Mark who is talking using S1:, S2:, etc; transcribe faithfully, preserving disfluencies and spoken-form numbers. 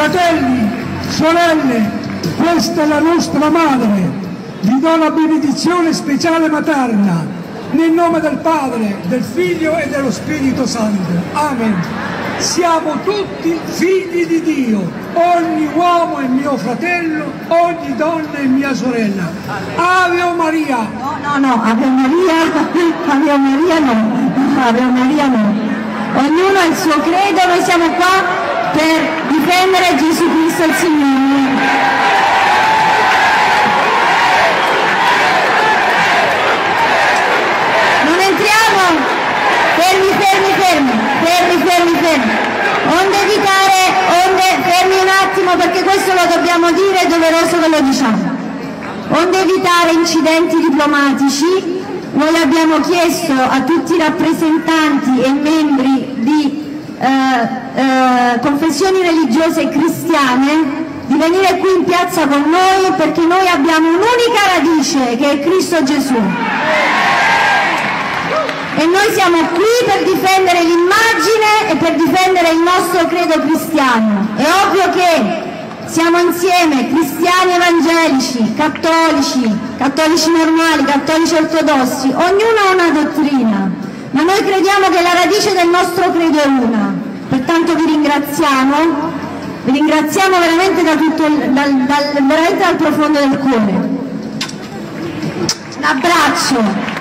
S1: Fratelli, sorelle, questa è la nostra madre. Vi do la benedizione speciale materna, nel nome del Padre, del Figlio e dello Spirito Santo. Amen. Siamo tutti figli di Dio, ogni uomo è mio fratello, ogni donna è mia sorella. Ave Maria!
S2: No, no, no, Ave Maria, Ave Maria no, Ave Maria no. Ognuno ha il suo credo, noi siamo qua per difendere Gesù Cristo il Signore. Fermi, fermi, fermi, fermi, fermi, fermi. Onde evitare, onde, fermi un attimo perché questo lo dobbiamo dire, è doveroso che lo diciamo. Onde evitare incidenti diplomatici, noi abbiamo chiesto a tutti i rappresentanti e membri di eh, eh, confessioni religiose cristiane di venire qui in piazza con noi perché noi abbiamo un'unica radice che è Cristo Gesù. E noi siamo qui per difendere l'immagine e per difendere il nostro credo cristiano. È ovvio che siamo insieme cristiani evangelici, cattolici, cattolici normali, cattolici ortodossi, ognuno ha una dottrina, ma noi crediamo che la radice del nostro credo è una. Pertanto vi ringraziamo, vi ringraziamo veramente da tutto, dal, dal, veramente dal profondo del cuore. Un abbraccio.